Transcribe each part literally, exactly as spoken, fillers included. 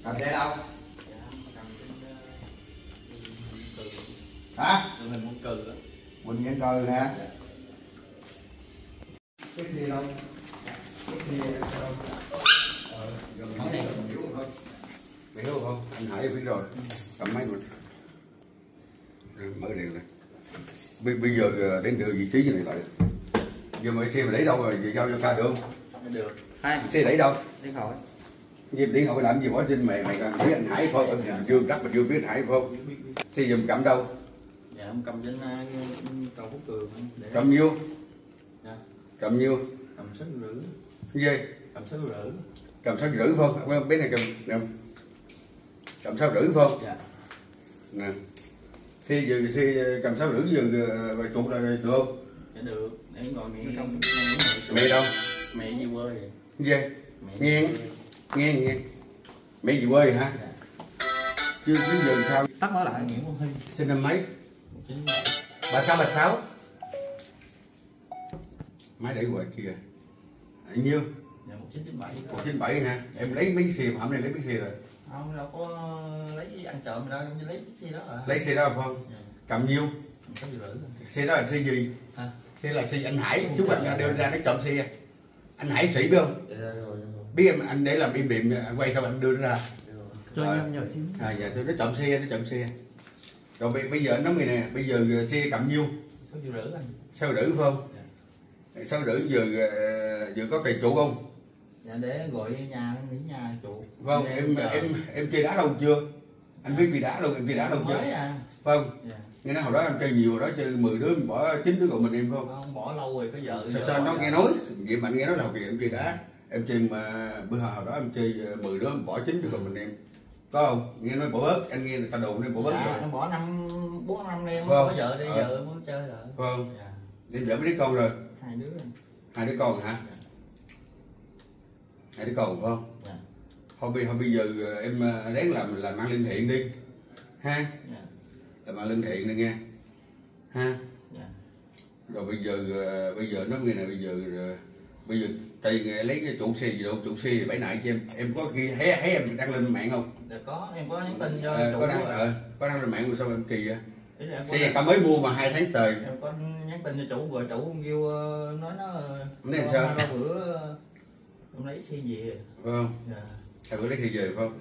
Cầm xe đâu? Hả? Mình muốn cừ á. Quỳnh Văn Cừ hả? Cái xe đâu? Cái xe đâu? Ờ, gần không đây. Hiểu không? Hiểu không? Anh Hải biết rồi. Cầm máy mình. Mở đèn này. Bây, bây giờ đến từ vị trí như này lại. Giờ mọi xe mà lấy đâu rồi? Giờ giao cho ca được không? Được. Hai. Xe lấy đâu? Đi khỏi. Gì đi hỏi làm gì bỏ trên mày mày biết anh Hải phải không? Bình Dương chắc Bình Dương biết anh Hải phải không? Xe dùm cầm đâu? Dạ em cầm trên cầu Phúc Cường. Cầm nhiêu? Dạ. Cầm nhiêu? Cầm sáu rưỡi. Gì? Cầm sáu rưỡi. Cầm sáu rưỡi phải không? Bên này cầm nè. Cầm sáu rưỡi phải không? Dạ. Nè. Xe giờ xe cầm sáu rưỡi giờ vài chục là được không? Dạ được. Để ngồi mẹ không. Mẹ đâu? Mẹ đi quê vậy. Gì? Nghe nghe nghe. Mẹ gì quê hả? Dạ. Chứ chứ giờ sao? Tắt nó lại Nguyễn Văn Huy. Sinh năm mấy? một chín bảy. Ba sáu ba sáu. Máy để ngoài kia. Bao nhiêu? Dạ một chín chín bảy. một chín bảy hả? Em lấy mấy xe mà hôm nay lấy mấy xe rồi? Không, đâu có lấy ăn trộm đâu, em lấy chiếc xe đó à. Lấy xe đó không? Dạ. Cầm nhiêu? sáu rưỡi. Xe đó là xe gì? Hả? Xe là xe anh Hải, chúng anh đều ra nó trộm xe. Anh Hải sĩ biết không? Dạ rồi, rồi. Biết em anh để làm im điềm anh quay sau anh đưa nó ra. Cho Rồi. em nhờ xíu. À dạ nó trộm xe, nó trộm xe. Rồi bây, bây giờ anh nói người nè, bây giờ xe cầm nhiêu? sáu rưỡi anh. Sao rưỡi phải không? Dạ. Sao rưỡi giờ giờ có cày trụ không? Dạ để gọi nhà nghỉ nhà trụ. Vâng, em em, em em chơi đá lâu chưa? Anh Dạ. biết đi đá luôn, em chơi đá lâu chưa? Mới à. Vâng. Dạ. Nghe nói hồi đó em chơi nhiều, hồi đó chơi mười đứa mình bỏ chín đứa còn mình em không? Không bỏ lâu rồi có vợ. Sao sao nó nghe nói, vậy mà anh nghe nói là hồi em chơi đá, em chơi mà bữa hồi đó em chơi mười đứa mình bỏ chín đứa còn mình em. Có không? Nghe nói bỏ bớt, anh nghe người ta đồn nên bỏ bớt Dạ, rồi. em bỏ năm bốn năm em Vâng. có vợ đi Ờ. giờ mới chơi rồi. Vâng. Dạ. Em vợ mấy đứa con rồi? Hai đứa. Hai đứa con hả? Dạ. Hai đứa con phải không? Dạ. Thôi bây, thôi bây giờ em ráng làm làm ăn linh thiện đi. Ha? Dạ. Làm ăn linh thiện đi nghe. Ha? Dạ. Rồi bây giờ bây giờ nói nghe này bây giờ bây giờ tùy lấy cái chủ xe gì đâu, chủ xe thì bãi nại cho em. Em có ghi thấy thấy em đăng lên mạng không? Dạ có, em có nhắn tin cho À, chủ có đăng rồi. ờ, có đăng lên mạng rồi sao em kỳ vậy? Ý là em có Xe ta mới mua mà hai tháng trời. em có nhắn tin cho chủ rồi chủ kêu ờ, nói nó Nên nó- sao? nó bữa ờ, em lấy xe về. Phải không? Dạ. Thầy có lấy xe về phải không?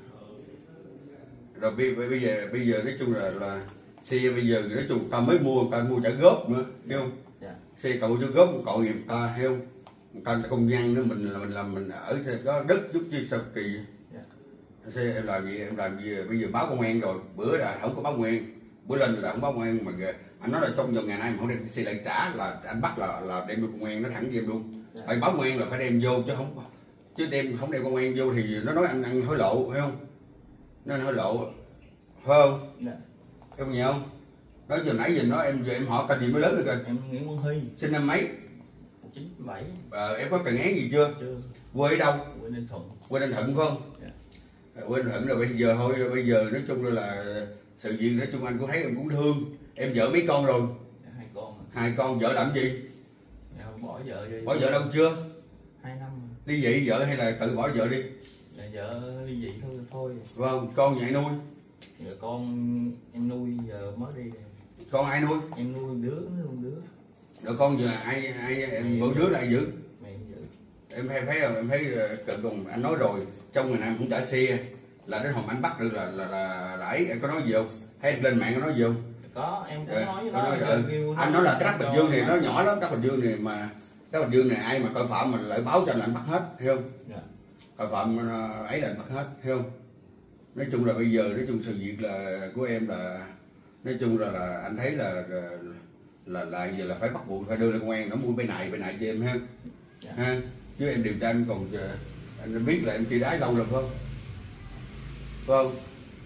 Rồi bây, bây giờ bây giờ nói chung là là xe bây giờ nói chung ta mới mua, ta mua trả góp nữa, hiểu không? Dạ. Xe cậu cho góp cậu người ta, hiểu không? Người ta là công nhân nữa, mình là mình làm mình ở có đất chút chứ sao kỳ vậy? Dạ. Xe em làm gì em làm gì bây giờ báo công an rồi, bữa là không có báo công an, bữa lên là không báo công an mà kìa. Anh nói là trong vòng ngày nay mà không đem xe lại trả là anh bắt là là đem vô công an, nó thẳng với em luôn. Dạ. Phải báo công an là phải đem vô chứ không chứ đem không đem công an vô thì nó nói anh ăn hối lộ, phải không? Nó ăn hối lộ, phải không? Dạ. Em nghe không? Nói giờ nãy giờ nói em giờ em họ cần gì mới lớn được rồi. Em Nguyễn Văn Huy. Sinh năm mấy? một chín bảy. À, em có cần án gì chưa? Chưa. Quê ở đâu? Quê Ninh Thuận. Quê Ninh Thuận phải không? Dạ. À, quê Ninh Thuận rồi bây giờ thôi bây giờ nói chung là sự việc nói chung anh cũng thấy em cũng thương. Em vợ mấy con rồi? Dạ, hai con. Hai con vợ làm gì? Dạ, bỏ vợ đi. Bỏ vợ đâu chưa? Hai năm. Ly dị vợ hay là tự bỏ vợ đi? Dạ, vợ ly dị thôi thôi. Vâng, con nhạy nuôi. Dạ, con em nuôi giờ mới đi. Con ai nuôi? Em nuôi đứa nó nuôi đứa. Rồi con giờ ai ai em bữa đứa lại giữ? Mẹ giữ. Em hay thấy không? Em thấy cận cùng anh nói rồi trong ngày nào không trả xe là đến hồi anh bắt được là là là ấy em có nói gì không? Hay lên mạng có nói gì không? Có em cũng Dạ, nói với có nó, nói, giờ ừ. kêu Anh nói là cái đất Bình Dương này cho- nó nhỏ lắm, đất Bình Dương này mà cái Bình Dương này ai mà tội phạm mình lại báo cho là anh bắt hết, hiểu không? Dạ. Tội phạm ờ, ấy là anh bắt hết, hiểu không? Nói chung là bây giờ nói chung sự việc là của em là nói chung là, là anh thấy là là, là là giờ là phải bắt buộc phải đưa lên công an nó mua bên này bên này cho em ha. Dạ. Ha, chứ em điều tra anh còn ờ, anh biết là em chơi đá lâu rồi phải không? Phải không?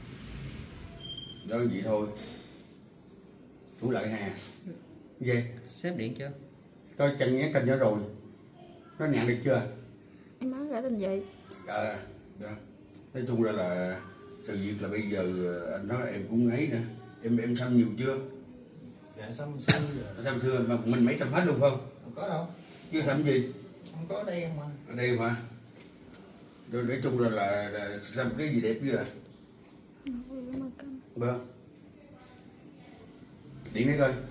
Đó vậy thôi. Thủ lại hà. Gì? Xếp điện chưa? Coi chân nhé canh nó rồi. Nó nhận được chưa? Em nói ra tên gì? À, đó. Nói chung ra là sự việc là bây giờ anh nói em cũng ấy nè. Em em xăm nhiều chưa? Dạ xong xong rồi. Xăm xưa mà mình mấy xăm hết luôn phải không? Không có đâu. Chưa xăm gì? Không có đen mà. Ở đây mà. Rồi nói chung là là, là làm cái gì đẹp chứ à? Vâng. Điện đấy coi.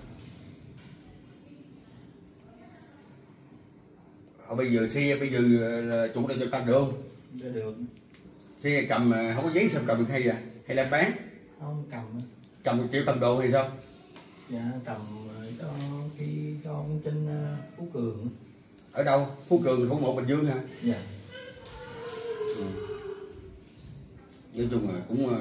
Ở bây giờ xe bây giờ là chủ này cho cầm được không? Được. Xe cầm không có giấy sao cầm được hay à? Hay là bán? Không cầm. Cầm một triệu cầm đồ hay sao? Dạ cầm cho khi cho ông trên Phú Cường. Ở đâu? Phú Cường, Phú Một, Bình Dương hả? Dạ. Ừ. Nói chung là cũng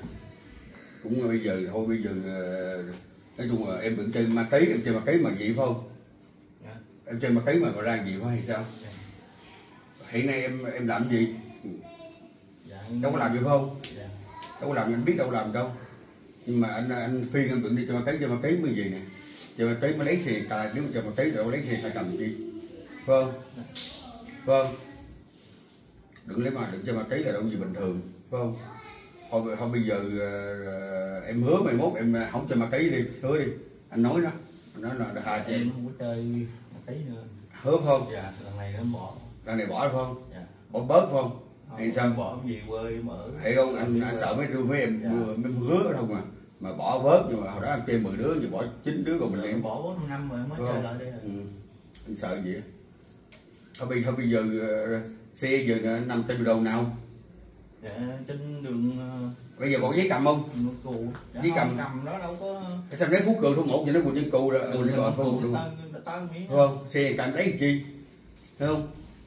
cũng bây giờ thôi bây giờ nói chung là em đừng chơi ma túy, em chơi ma túy mà vậy phải không? Dạ. Em chơi ma túy mà mà ra gì phải hay sao? Dạ. Hiện nay em em làm gì? Dạ. Đâu có làm gì phải không? Dạ. Đâu có làm, anh biết đâu làm đâu. Nhưng mà anh anh phiên em đừng đi chơi ma túy, chơi ma túy mới gì nè. Chơi ma túy mới lấy xe tài, nếu mà chơi ma túy đâu lấy xe phải cầm chi? Phải không? Vâng. Đừng lấy mà đừng cho ma túy là đâu gì bình thường, phải không? Thôi, thôi bây giờ uh, em hứa mai mốt em không cho ma túy đi, hứa đi. Anh nói đó, anh nói là hai chị em không có chơi ma túy nữa. Hứa phải không? Dạ, lần này nó bỏ. Lần này bỏ phải không? Dạ. Bỏ bớt phải không? Không, hay sao? Bỏ gì quê mở. Hay không? Anh anh sợ mấy đứa với em dạ. Vừa mới hứa không à. Mà bỏ bớt nhưng mà hồi đó em chơi mười đứa, giờ bỏ chín đứa còn mình em. Bỏ bốn năm rồi mới chơi lại đây. Ừ. Anh sợ gì? Thôi bây, thôi bây giờ uh, xe giờ nằm trên đầu nào? Dạ, trên đường uh, bây giờ còn giấy cầm không? Cù. Dạ, giấy cầm cầm đó đâu có. Sao lấy Phú Cường số một vậy nó Quỳnh Nhân Cù rồi, Quỳnh Nhân Cù không đúng không? Xe cầm lấy chi? Thấy không?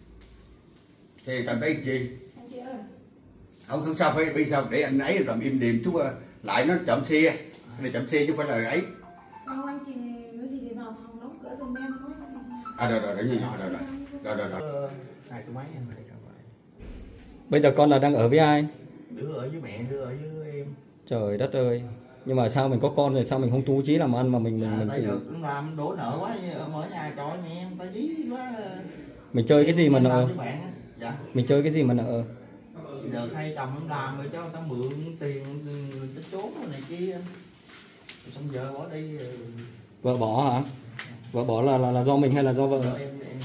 Xe cầm lấy chi? Không không sao phải bây sao để anh ấy làm im điềm chút lại nó chậm xe, này chậm xe chứ không phải là ấy. Không anh chị có gì thì vào phòng đóng cửa giùm em thôi. À rồi rồi để nhỏ nhỏ rồi rồi rồi rồi rồi. Hai cái máy em này cả vậy. Bây giờ con là đang ở với ai? Đứa ở với mẹ, đứa ở với em. Trời đất ơi. Nhưng mà sao mình có con rồi sao mình không tu chí làm ăn mà mình mình à, mình tại tự... được làm đổ nợ quá ở nhà trời mẹ em ta dí quá. Mình chơi cái gì mà nợ? Dạ. Mình chơi cái gì mà nợ? Đợt hay chồng làm rồi cho người ta mượn tiền tích trốn này kia. Xong giờ bỏ đi. Vợ bỏ hả? Vợ bỏ là là, là do mình hay là do vợ? Em, em.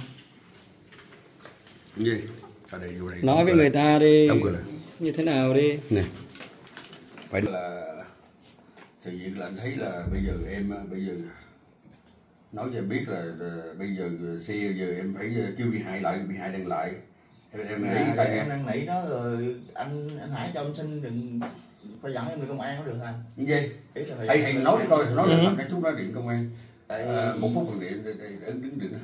Gì? Ở đây, vô đây. Nói với người ta đi. Là... như thế nào đi. Nè. Phải là sự việc là anh thấy là bây giờ em bây giờ nói cho em biết là, là bây giờ xe giờ em phải kêu bị hại lại, bị hại đăng lại. Em, em dạ, nghĩ dạ, em đang nghĩ đó rồi anh anh Hải cho anh xin đừng phải dẫn em đi công an có được không? Gì? Thầy thầy nói đi coi, nói ừ. là cái chút đó điện công an. Tại... À, một phút còn điện thì đứng đứng điện.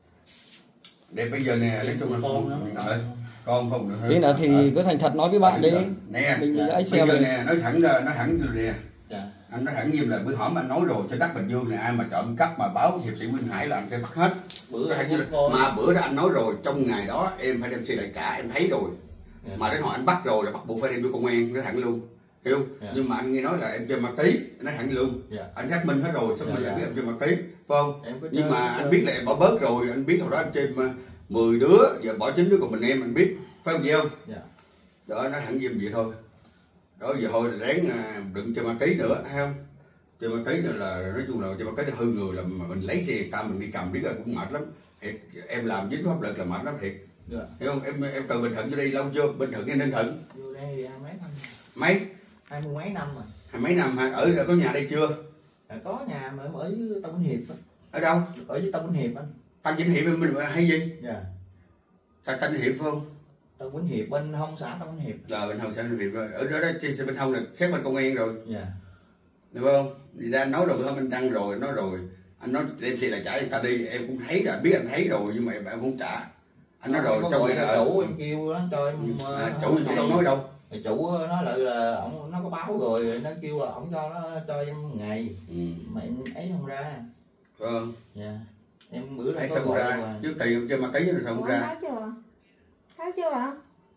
Để bây giờ nè, nói chung là con con không được. Ý là thì cứ thành thật nói với bạn đi. Nè, mình dạ. Bây giờ mình... nè, nói thẳng ra, nói thẳng rồi nè. Dạ. Anh nói thẳng nghiêm là bữa hổm anh nói rồi cho đất Bình Dương này ai mà trộm cắp mà báo hiệp sĩ Nguyên Hải là anh sẽ bắt hết. Bữa là, mà bữa đó anh nói rồi trong ngày đó em phải đem xe lại cả em thấy rồi. Yeah. Mà đến hồi anh bắt rồi là bắt buộc phải đem vô công an, nói thẳng luôn. Hiểu không? Yeah. Nhưng mà anh nghe nói là em chơi ma túy, nói thẳng luôn. Yeah. Anh xác minh hết rồi, xong yeah, mình lại yeah. biết em chơi ma túy, phải không? Nhưng mà anh biết là em bỏ bớt rồi, anh biết hồi đó anh chơi mười đứa, giờ bỏ chín đứa còn mình em anh biết, phải không gì không? Yeah. Đó nói thẳng với em vậy thôi. Đó giờ thôi ráng đừng chơi ma túy nữa, thấy không? Chơi ma túy nữa là nói chung là chơi ma túy là hư người là mà mình lấy xe ta mình đi cầm biết là cũng mệt lắm. Thiệt, em làm dính pháp lực là mệt lắm thiệt. Yeah. Hiểu không? Em em từ Bình Thuận vô đây lâu chưa? Bình Thuận hay Ninh Thuận? Vô đây mấy năm. Mấy? Hai mươi mấy năm rồi. Hai mấy năm hả? Ở có nhà đây chưa? À, có nhà mà ở với Tân Vĩnh Hiệp. Ở đâu? Ở với Tân Vĩnh Hiệp anh. Tân Vĩnh Hiệp bên mình hay gì? Dạ. Yeah. Tân Vĩnh Hiệp phải không? Tân Vĩnh Hiệp bên Hông xã Tân Vĩnh Hiệp. Ờ bên Hông xã Tân Vĩnh Hiệp rồi. Ở đó đó trên bên Hông là xét bên công an rồi. Dạ. Yeah. Được không? Thì ra anh nói rồi không anh đăng rồi, nói rồi. Anh nói đem xe là trả người ta đi, em cũng thấy là biết anh thấy rồi nhưng mà em, em không trả. Anh nói rồi trong ngày là chủ em kêu đó cho em. À, chủ chủ đâu nói đâu. Chủ nói lại là ổng nó có báo rồi, nó kêu là ổng cho nó cho em ngày. Ừ. Mà em ấy không ra. Vâng. Dạ. Em bữa nay sao không ra? Trước tiền cho ma túy rồi sao không ra? Tháo chưa? Tháo chưa hả?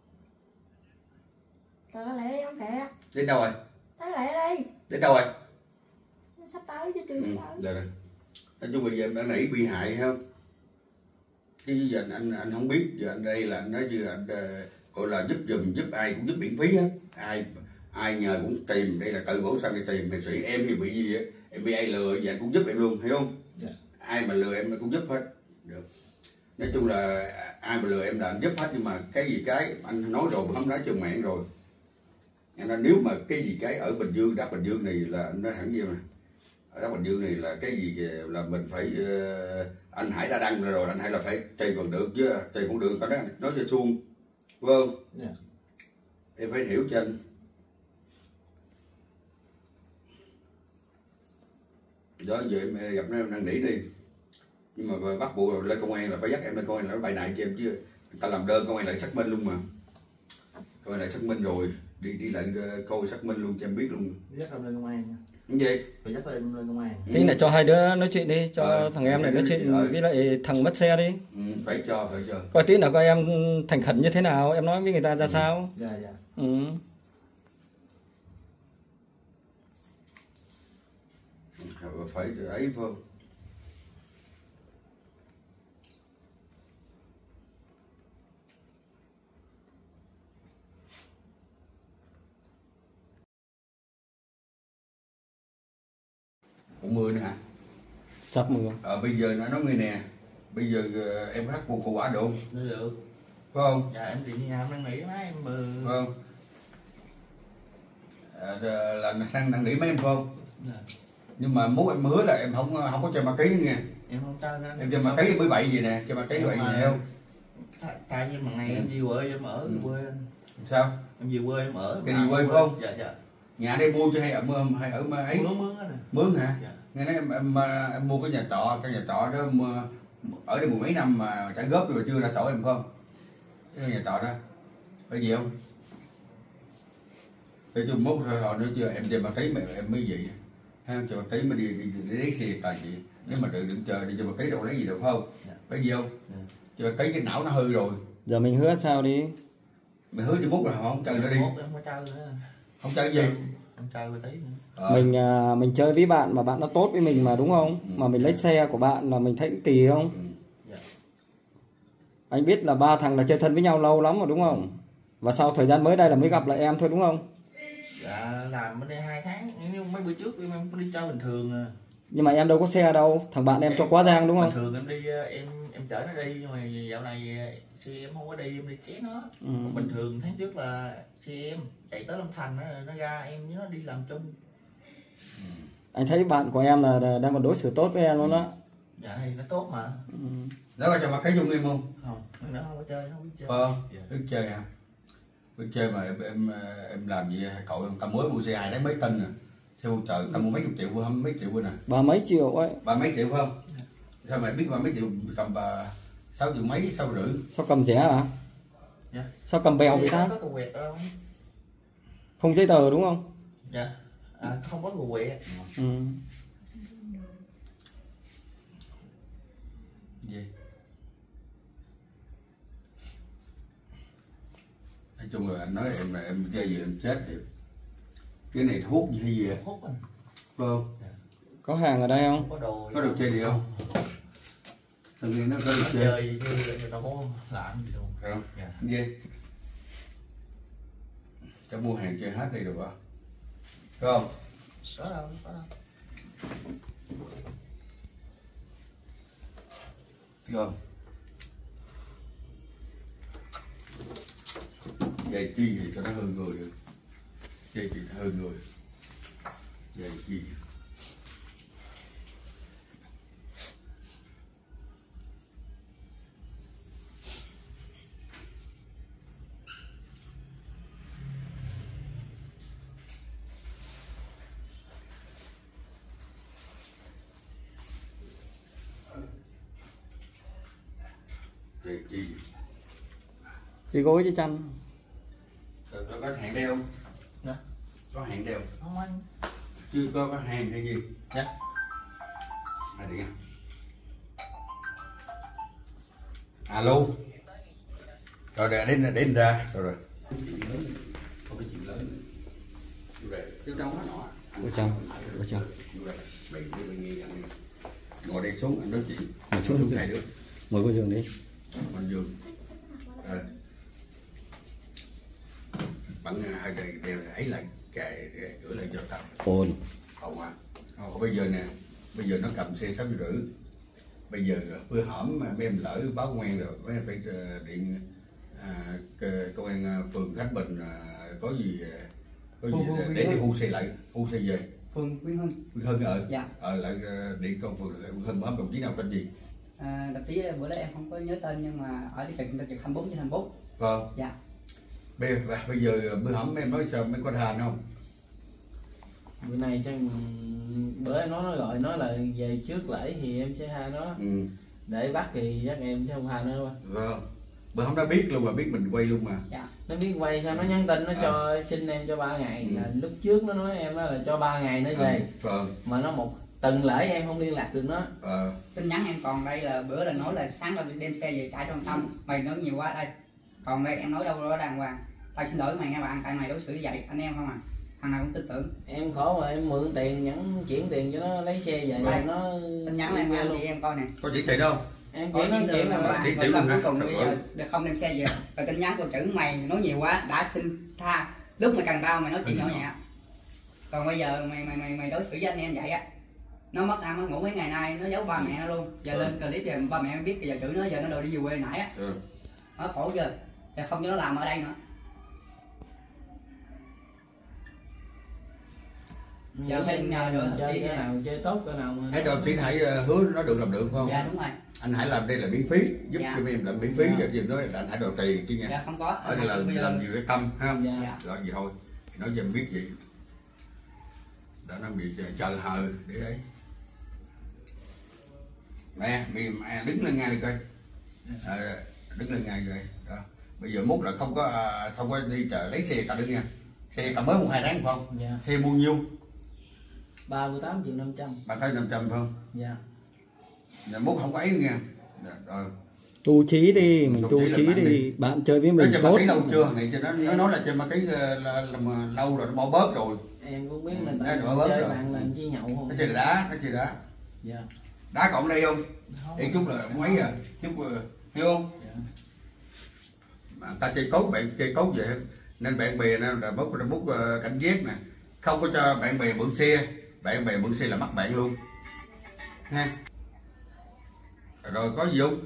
Trời ơi lại đi ông kìa. Đến đâu rồi? Tháo lại đi. Đến đâu rồi? Sắp tới chứ chưa ừ, tới. Rồi rồi. Nói chung bây giờ em đã nảy bị hại không? Chứ giờ anh anh không biết, giờ anh đây là anh nói chứ anh gọi là giúp giùm, giúp ai cũng giúp miễn phí hết. Ai ai nhờ cũng tìm, đây là tự bổ xăng đi tìm, hiệp sĩ em thì bị gì á, em bị ai lừa vậy anh cũng giúp em luôn, hiểu không? Yeah. Ai mà lừa em cũng giúp hết. Được. nói chung là ai mà lừa em là anh giúp hết, nhưng mà cái gì cái anh nói rồi mà không nói cho mẹ rồi. Anh nói nếu mà cái gì cái ở Bình Dương, đất Bình Dương này là anh nói thẳng gì mà ở đất Bình Dương này là cái gì là mình phải uh, anh Hải đã đăng rồi, anh Hải là phải tùy bằng được chứ, tùy con đường có đó nói cho suông, đúng không? Yeah. Em phải hiểu cho anh. Đó giờ em gặp nó em năn nỉ đi, nhưng mà bắt buộc lên công an là phải dắt em lên công an là nó bày này cho em chứ, người ta làm đơn công an lại xác minh luôn mà, công an lại xác minh rồi đi đi lại coi xác minh luôn cho em biết luôn. Dắt em lên công an nha. Cái gì? Phải dắt em lên công an. Tí lại cho hai đứa nói chuyện đi, cho ờ, thằng em này nói chuyện ờ. với lại thằng mất xe đi. Ừ, phải cho, phải cho. Coi tí nào coi em thành khẩn như thế nào, em nói với người ta ra ừ. sao. Dạ dạ. Ừ. Phải ấy phải không? Cũng mưa nữa hả? Sắp mưa. Ờ bây giờ nó nói người nè, bây giờ em khắc phục hậu quả được không? Được. Phải không? Dạ em đi nhà em đang nghĩ má em mưa. Phải không? À, là đang đang nghĩ mấy em phải không? Dạ. Nhưng mà muốn em hứa là em không không có chơi ma ký nữa nha. Em không chơi nữa. Em chơi ma ký mới bậy gì nè, chơi ma ký bậy gì nè không? Tại vì bằng này ừ. em về quê em ở ừ. quê anh. Sao? Em về quê em ở. Cái gì quê phải không? Dạ dạ. Nhà đây mua cho hay ở mưa hay ở mà ấy? Mướn mướn á nè. Mướn hả? Dạ. Nghe nói em, em em mua cái nhà trọ, cái nhà trọ đó em, ở đây mười mấy năm mà trả góp rồi chưa ra sổ em không? Cái nhà trọ đó phải gì không? Để cho mốt rồi họ nữa chưa em chơi ma ký mà em mới vậy. Ha, cho ma ký mới đi đi đi lấy xe toàn chị. Nếu mà đừng đừng chờ đi cho ma ký đâu lấy gì đâu phải không? Dạ. Phải gì không? Dạ. Cho ma ký cái não nó hư rồi. Giờ mình hứa sao đi? Mày hứa cho mốt rồi họ không chơi nữa đi. Mốt em không chơi nữa. Không chơi gì? Không chơi một tí nữa. Ờ. Mình à, mình chơi với bạn mà bạn nó tốt với mình mà đúng không? Ừ. Mà mình lấy xe của bạn là mình thấy kỳ không? Ừ. Dạ. Anh biết là ba thằng là chơi thân với nhau lâu lắm rồi đúng không? Ừ. Và sau thời gian mới đây là mới gặp lại em thôi đúng không? Dạ làm bên đây hai tháng, nhưng mấy bữa trước em em đi chơi bình thường à. Nhưng mà em đâu có xe đâu, thằng bạn em, em cho quá giang đúng không? Bình thường em đi em em chở nó đi, nhưng mà dạo này xe em không có đi, em đi ké nó. Ừ. Bình thường tháng trước là xe em chạy tới Long Thành nó, nó ra em với nó đi làm chung. Anh thấy bạn của em là đang còn đối xử tốt với em luôn đó. Dạ thì nó tốt mà. Ừ. Đó có cho mặt cái chung em không? Không, nó không có chơi, nó không biết chơi. Ờ, dạ. Biết chơi hả? Biết chơi mà em em, em làm gì cậu em ta mới mua xe hai đấy mấy tân nè. Xe ô trời ta mua mấy chục triệu không, mấy triệu quên nè. Ba mấy triệu ấy. Ba mấy triệu phải không? Dạ. Sao mày biết ba mấy triệu cầm bà sáu triệu mấy, sáu rưỡi. Sao cầm rẻ hả? Dạ. Sao cầm bèo vậy ta? Có quẹt đâu. Không giấy tờ đúng không? Dạ. À, không có đồ quẹt. Ừ. Gì? Nói chung là anh nói em là em chơi gì em chết thì cái này thuốc gì hay gì à? Thuốc anh. Phải không? Dạ. Có hàng ở đây không? Có đồ. Có đồ chơi gì không? Tự nhiên nó có đồ chơi. Chơi chứ người ta có làm gì đâu. Phải không? Dạ. Gì? Cho mua hàng chơi hết đây được không? Phải không? Có đâu, có đâu. Thấy không? Vậy chi thì cho nó hư người được. Vậy thì nó hư người. Vậy chi. Vậy chi. Chỉ gối chứ chăn. Rồi có hẹn đeo không? Dạ. Có hẹn đeo không anh? Chưa có có hàng hay gì? Dạ. À đi nha. Alo. Rồi để đến đến ra rồi rồi. Không có chuyện lớn. Rồi cái trong nó nọ. Ở trong. Ở trong. Mày mày nghe ngồi đây xuống anh nói chuyện. Ngồi xuống hai đứa. Ngồi bên giường đi. Bên giường. Rồi. Bắn hai cây đều ấy lại cài gửi lại cho tao. Ồn. Không à. Bây giờ nè, bây giờ nó cầm xe sáu rưỡi. bây giờ bữa hổm mà mấy em lỡ báo công an rồi mấy em phải điện à, công an phường Khánh Bình à, có gì có gì Phương, để đi hưu xe lại hưu xe về Phường Quyên Hưng. Quyên Hưng ở Dạ. ở lại điện công phường Quyên Hưng bấm đồng chí nào tên gì? À, đồng chí bữa đó em không có nhớ tên nhưng mà ở cái trực trực hai mươi bốn trên hai mươi bốn. Vâng. Dạ. Bây, bây giờ bữa hổm em nói sao mấy có than không? Bữa nay chắc bữa em nói nó gọi nói là về trước lễ thì em sẽ tha nó. Ừ. Để bắt thì chắc em sẽ không tha nữa đâu. Vâng. Bữa hổm nó biết luôn mà biết mình quay luôn mà. Dạ. Nó biết quay sao nó nhắn tin nó à. cho xin em cho ba ngày. Ừ. Là lúc trước nó nói em là cho ba ngày nó về. Ừ. Vâng. Mà nó một tuần lễ em không liên lạc được nó. Ờ. Tin nhắn em còn đây là bữa là nói là sáng tao đem xe về trả cho ông Tâm, mày nói nhiều quá đây. Còn đây em nói đâu đó đàng hoàng. Tao xin lỗi mày nghe bạn, tại mày đối xử vậy anh em không à. Thằng nào cũng tin tưởng. Em khổ mà em mượn tiền nhắn chuyển tiền cho nó lấy xe về Đây, rồi nó tin nhắn em ăn thì em coi nè. Có chỉ tiền đâu? em Có chuyển nó những chuyển chuyện là mà Chỉ- rồi chỉ xong luôn cuối hả? cùng bây giờ Ừ. để không đem xe về. Rồi tin nhắn của chữ mày nói nhiều quá đã xin tha. Lúc mày cần tao mày nói chuyện nhỏ nhẹ. Còn bây giờ mày mày mày mày đối xử với anh em vậy á. Nó mất ăn mất ngủ mấy ngày nay nó giấu ba mẹ nó luôn. Giờ Ừ. lên clip giờ ba mẹ nó biết giờ chữ nó giờ nó đòi đi về quê nãy á. Ừ. Nó khổ chưa? Giờ không cho nó làm ở đây nữa. giờ bên nào rồi nữa, chơi thì- cái nào chơi tốt cái nào mà Thế rồi chị Hải ờ, hứa nó được làm được không? Dạ đúng rồi. Anh Hải làm đây là miễn phí, giúp Dạ. cho em làm miễn phí, Dạ. giờ giờ nói là anh Hải đòi tiền chứ nha. Dạ không có. Ở đây là Bây giờ- làm gì cái tâm ha. Dạ. Rồi gì thôi, thì nói cho em biết vậy. Đã nó bị chờ, chờ hờ để đấy. Nè, mày à, đứng lên ngay đi coi. À, đứng lên ngay rồi. Đó. Bây giờ mốt là không có à, không có đi chợ lấy xe cả đứng nha. Xe cả mới một hai tháng phải không? Dạ. Xe mua nhiêu? ba mươi tám triệu năm trăm. Bạn thấy năm trăm phải không? Dạ. Nhà mốt không có ấy nữa nha. Dạ, rồi. Tu trí đi, mình Tu tu trí là trí bạn đi, đi. bạn chơi với Nói mình cho ma tốt. túy lâu chưa? Này cho nó nó nói là cho ma túy là, là, là, là lâu rồi nó bỏ bớt rồi. Em cũng biết Ừ, là đã tại đỡ bớt chơi rồi. bạn làm chi nhậu không. Nó chơi đá, nó chơi đá. Dạ. Đá còn đây không? Không. Đi chút là mấy à? Chút uh, hiểu không? Dạ. Mà ta chơi cốt bạn chơi cốt vậy nên bạn bè nó là bút là bút uh, cảnh giác nè, không có cho bạn bè mượn xe, bạn bè mượn xe là mất bạn luôn. Ha. Rồi có gì không?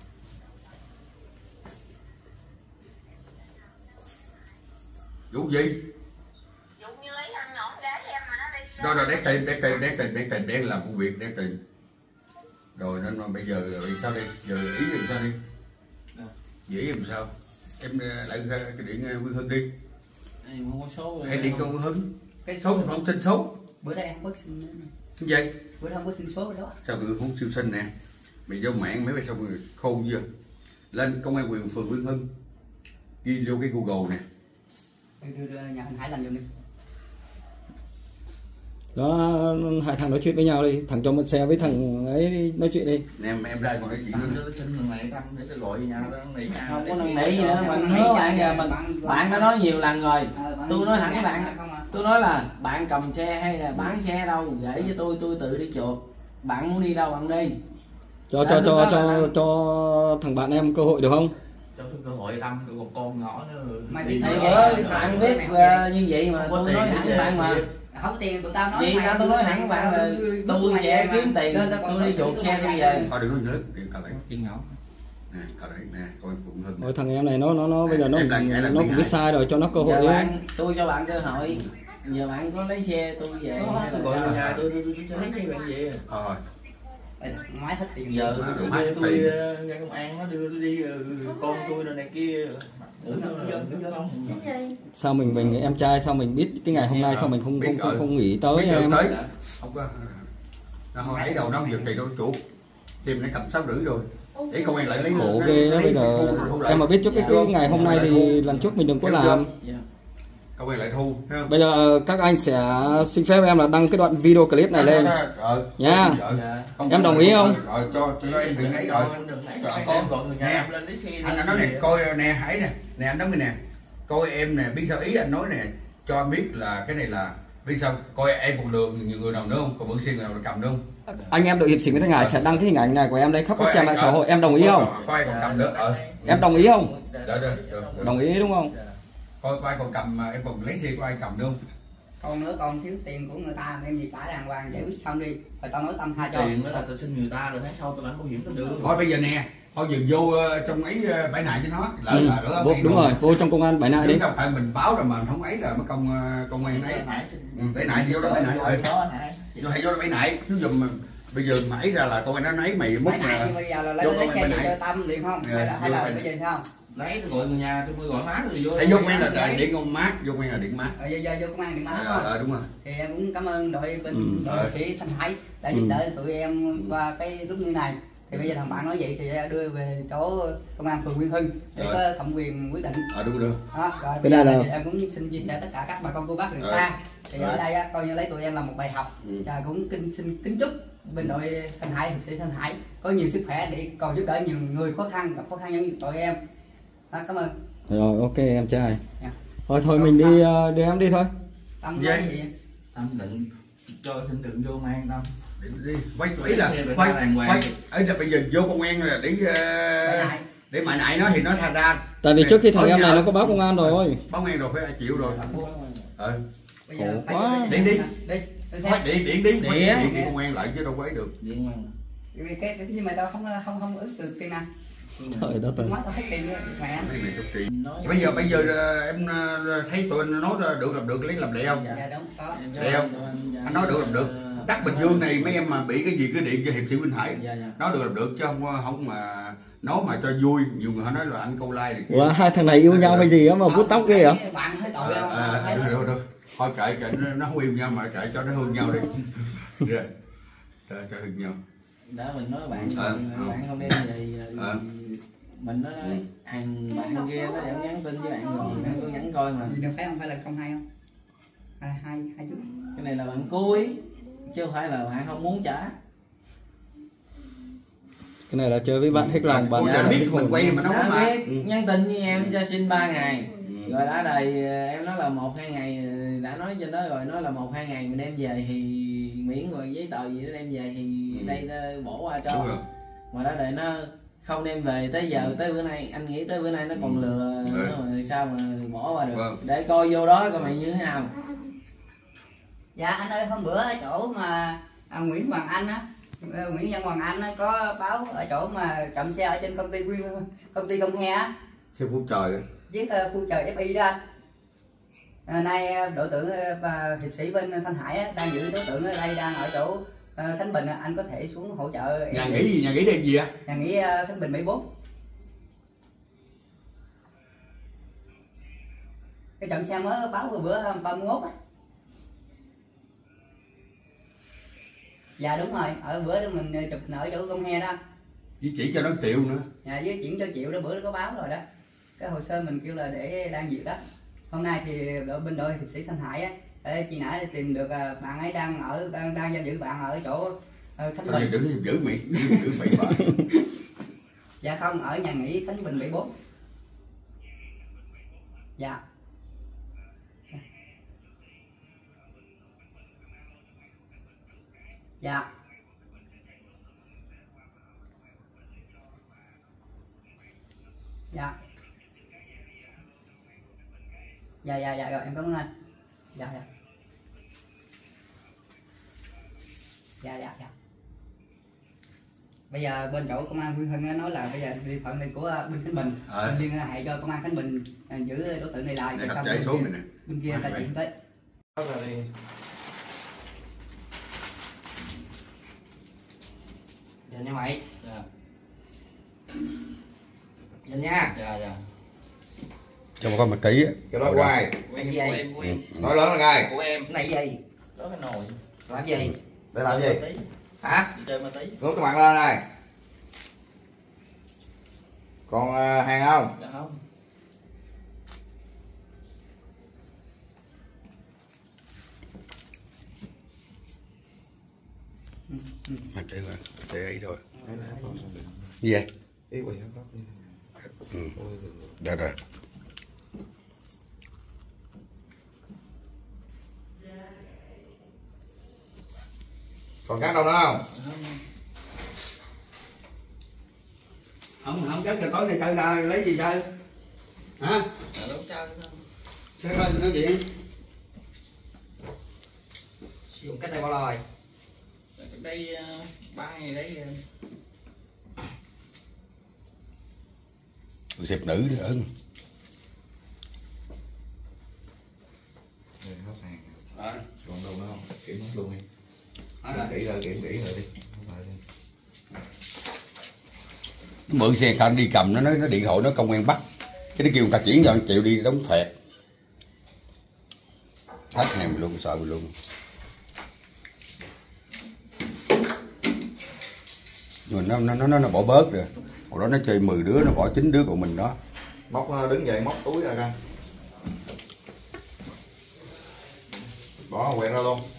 Vụ gì? Dụ như lấy ăn nhọn gái em mà nó đi Rồi rồi để tìm để tìm để tìm để tìm để làm công việc để tìm. Rồi nên mà bây giờ rồi sao đi? Giờ ý làm sao đi? Dĩ làm sao? Em uh, lại uh, cái điện uh, Quyên Hưng đi. Em không có số rồi. Hay điện cho Quyên Hưng. Cái Số không xin số. bữa đây em có xin nữa nè. Cái gì? Bữa đó không có xin số rồi đó. Sao tụi muốn siêu sinh nè? Mày vô mạng mấy mày sao người khô chưa? Lên công an quyền phường Quyên Hưng. Ghi vô cái Google nè. Đưa, đưa, đưa nhà anh Hải làm giùm đi. Đó, hai thằng nói chuyện với nhau đi, thằng cho mượn xe với thằng ấy đi, nói chuyện đi. Nè em em ra còn cái chuyện Tao nữa. sẽ xin thằng này Tâm để tao gọi về nhà tao nỉ nhà. Không có để năn xe nỉ gì tao- nữa, Bạn mình năn hứa nỉ bạn nhà, giờ mình bạn- bạn đã nói nhiều lần rồi. Ờ, bạn- Tôi nói thẳng với bạn á. không à. Tôi nói là bạn cầm xe hay là bán xe đâu gửi cho tôi, tôi tự đi chuột. Bạn muốn đi đâu bạn đi. Cho Đã, cho lúc cho đó cho là- cho thằng bạn em cơ hội được không? Cho tôi cơ hội Tâm được một con nhỏ nữa. Mày Đi biết Thì Thôi ơi, vậy, bạn rồi, biết mày là không như vậy mà Không có tôi tiền nói thì thẳng về, bạn mà. về. Không có tiền tụi tao nói. Chị mày ra tôi nói thẳng mày- bạn là mày- mày- tôi mày sẽ mà. kiếm tiền, Lên tao tôi còn đi nói chuột tụi xe mày tôi vậy. về. Thôi đừng nói nữa, điện cà lấy. Chuyện nhỏ. Nè, cà lấy nè, coi Quyên Hưng. Rồi thằng em này nó nó nó bây giờ nó Em là- em là nó bị cũng biết hại. sai rồi, cho nó cơ hội Giờ đi. bạn, tôi cho bạn cơ hội. Giờ bạn có lấy xe tôi về Nó hay tôi là gọi sao? về nhà tôi tôi tôi tôi lấy xe bạn về. Thôi, Mày ngoái hết tiền. Giờ Má, tôi rồi má tôi hết tôi tiền. ờ, nghe công an nó đưa tôi đi ờ, con tôi rồi này kia. Tưởng là nó dân tưởng không. Xin gì? Sao mình mình em trai sao mình biết cái ngày hôm nay sao mình không Biết không không, rồi. không nghĩ tới Biết được em. tới. Không có. Nó hồi ấy đầu nó không được tiền đâu chủ. Tìm nó cầm sáu rưỡi rồi. Để công an lại lấy Khổ lấy- ghê đó, lấy- bây giờ thu- thu lại. em mà biết trước cái, Dạ. cái ngày hôm nay thì lần trước mình đừng có Hiểu chưa? làm. Dạ. Công an lại thu, thấy không? Bây giờ các anh sẽ xin phép em là đăng cái đoạn video clip này lên. Rồi. Nha. Rồi. Dạ. Không- Em đồng ý không? Rồi cho cho em đừng ấy rồi. Em đừng lấy Trời, con con. gọi người nhà Nè. em lên lấy xe đi. Anh, anh nói này coi nè hãy nè nè anh nói cái nè coi em nè biết sao ý anh nói nè cho em biết là cái này là biết sao coi em còn đường nhiều người nào nữa không còn mượn xe người nào cầm nữa không Anh em đội hiệp sĩ Nguyễn Thanh Hải sẽ đăng cái hình ảnh này của em lên khắp các Coi trang anh- mạng xã hội. Em đồng ý coi- không? coi ai còn cầm nữa ờ Em đồng ý không? được được được, được. Đồng ý đúng không? coi coi ai còn cầm em còn lấy xe của ai cầm nữa không Còn nữa còn thiếu tiền của người ta em gì trả đàng hoàng giải quyết xong đi rồi tao nói tâm tha cho. Tiền đó là tao xin người ta rồi tháng sau tao lãnh bảo hiểm tao được. Thôi bây giờ nè, thôi dừng vô trong ấy bãi nại cho nó. Lỡ Ừ. là lỡ Vô, đúng rồi, vô trong công an bãi nại đi. Đúng sao tại mình báo rồi mà không ấy là mất công công an ấy. Ừ, bãi nại vô đó bãi nại rồi. Vô hay vô đó bãi nại, chứ dùm bây giờ mà ấy ra là công an nó lấy mày mất Bãi nại bây giờ là lấy lấy xe về cho Tâm liền không? Hay là hay là bây giờ sao? Lấy tôi gọi người nhà tôi mới gọi má rồi vô. Hay vô công an là điện công mát, vô công an là điện mát. Rồi giờ giờ vô công an điện mát Ờ không? đúng rồi. Thì em cũng cảm ơn đội bên Ừ. đội sĩ Thanh Hải đã giúp đỡ tụi em qua cái lúc như này. Thì bây giờ thằng bạn nói vậy thì đưa về chỗ công an phường Nguyên Hưng để Rồi. có thẩm quyền quyết định. Ờ đúng rồi. Đó, rồi Cái bây này giờ là- thì em cũng xin chia sẻ tất cả các bà con cô bác từ Rồi. xa. Thì Rồi. ở đây á, coi như lấy tụi em là một bài học. Ừ. Và cũng kính xin kính chúc bên đội Thanh Hải, hiệp sĩ Thanh Hải có nhiều sức khỏe để còn giúp đỡ nhiều người khó khăn gặp khó khăn giống như tụi em. Đó, cảm ơn. Rồi ok em trai. Dạ. Thôi thôi mình đi ờ, đưa em đi thôi. Tâm Dạ. nói gì? Tâm đừng cho xin đừng vô công an Tâm. Đi, đi. Quay ấy là Xe về quay ta đàng hoàng. quay ấy là bây giờ vô công an là để Bãi uh, nại. để mại nại nó thì nó thành ra. Tại vì trước khi thằng Ở em nhà- này nó có báo công an rồi. báo công an rồi phải chịu rồi. Ờ. Bây giờ Khổ phải quá. vô Đi, đi. đi. Tôi Thôi xem. điện điện đi, Điện. điện điện, điện công an lại chứ đâu có ấy được. Điện mà. Vì cái cái nhưng mà tao không không không ức được tiền nào. Trời đất ơi. Nói tao thấy tiền mẹ. Mấy mày sụp tiền. Nói Bây giờ bây giờ ờ, em ờ, thấy tụi anh nói được làm được lấy làm lẹ không? Dạ đúng có. Lẹ không? Anh nói được làm được. Đất Bình Dương này mấy em mà bị cái gì cứ điện cho hiệp sĩ Vinh Hải. Dạ dạ. Nói được làm được chứ không không mà nói mà cho vui, nhiều người họ nói là anh câu like này kia. Ủa, hai thằng này yêu nhau hay gì á mà vuốt tóc ghê hả? Bạn thấy Ờ, tội không? ờ, Thấy ờ, được, được. Thôi kệ kệ nó nó không yêu nhau mà kệ cho nó thương nhau đi. Rồi. Cho cho thương nhau. Đó mình nói bạn Ờ, bạn ờ. không đem gì Ờ. mình nói hàng bạn kia nó vẫn nhắn tin với bạn rồi bạn có nhắn coi mà Gì được phải không? Phải là không hay không? Hai hai hai chút. cái này là bạn cố ý chứ không phải là bạn không muốn trả. Cái này là chơi với bạn hết lòng, bạn Ôi, đã trời, biết hết mình hồn. quay mà nó Đã không mà. biết, Ừ. nhắn tin với em cho xin ba ngày Ừ. rồi đã đầy em nói là một hai ngày đã nói trên đó rồi nói là một hai ngày mình đem về thì miễn rồi giấy tờ gì đó đem về thì Ừ. đây nó bỏ qua Đúng cho rồi. mà đã đợi nó không đem về tới giờ tới bữa nay anh nghĩ tới bữa nay nó còn lừa Ừ. nó mà sao mà bỏ qua được Vâng. để coi vô đó coi mày như thế nào. Dạ anh ơi, hôm bữa ở chỗ mà à, Nguyễn Hoàng Anh á, ờ, Nguyễn Văn Hoàng Anh á, có báo ở chỗ mà trộm xe ở trên công ty Nguyên công ty Công He á, Xe phút trời. với uh, khu trời ép i đó anh. À, nay ờ, đội trưởng ờ, và hiệp sĩ bên Thanh Hải á, đang giữ đối tượng ở đây đang ở chỗ ờ, Khánh Bình á, anh có thể xuống hỗ trợ em. Nhà nghỉ gì, nhà nghỉ đây gì á? Nhà nghỉ ờ, Khánh Bình bảy bốn. Cái trộm xe mới báo vừa bữa ba mươi mốt á. Dạ đúng rồi, ở bữa đó mình chụp ở chỗ Công He đó. Chỉ chỉ cho nó triệu nữa. Dạ với chuyển cho Triệu đó, bữa đó có báo rồi đó. Cái hồ sơ mình kêu là để đang duyệt đó. Hôm nay thì đội bên đội hiệp sĩ Thanh Hải á, để chị nãy tìm được à, bạn ấy đang ở đang đang giam giữ bạn ở chỗ uh, Khánh Thôi Bình. đừng giữ miệng, đừng giữ miệng bà. Dạ không, ở nhà nghỉ Khánh Bình bảy bốn. Dạ. Dạ. Dạ. Dạ dạ dạ rồi em cảm ơn anh. Dạ dạ. Dạ dạ dạ. Bây giờ bên chỗ công an Nguyên Hưng á, nói là bây giờ địa phận này của bên Khánh Bình, Ờ. bên liên hệ cho công an Khánh Bình à, giữ đối tượng này lại. Này rồi khách xong chạy bên xuống kia- này nè. bên kia ta Mày- chuyển tới. Giờ nha mày. Dạ. Giờ nha. Dạ dạ. Cho một con một tí á. Cái đó của ai? Của em Của gì? em của em. Nói lớn là ai? Của em. Cái này gì? Đó cái nồi. Làm gì? Để làm gì? Ma tí. Hả? Đi chơi ma tí. Ngước cái mặt lên này. Còn ờ, hàng không? Dạ không. Mà chơi rồi, chơi ấy rồi. Gì vậy? Ý quỷ hết tóc. Ừ. Được rồi. Còn cắt đâu nữa không? Không, không chắc giờ tối nay chơi ra lấy gì chơi? Hả? Dạ đâu có chơi nữa. Sao nói chuyện? Dùng cách đây bao lâu rồi? Cách đây uh, ba ngày đấy. Tôi xếp nữ nữa ưng. À. Còn đâu nữa không? Kiểm hết luôn đi. À, kỹ rồi, kiểm kỹ rồi đi. Nó mượn xe anh đi cầm nó nói nó điện thoại nó công an bắt. Cái nó kêu người ta chuyển cho chịu đi đóng phẹt. Hết hàng mình luôn, sợ mình luôn. Nhưng mà nó nó nó nó bỏ bớt rồi. Hồi đó nó chơi mười đứa nó bỏ chín đứa của mình đó. Móc đứng dậy móc túi ra ra. Bỏ quẹt ra luôn.